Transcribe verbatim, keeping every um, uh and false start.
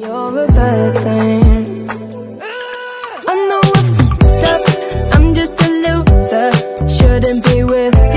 You're a bad thing. I know I fucked up, I'm just a loser. Shouldn't be with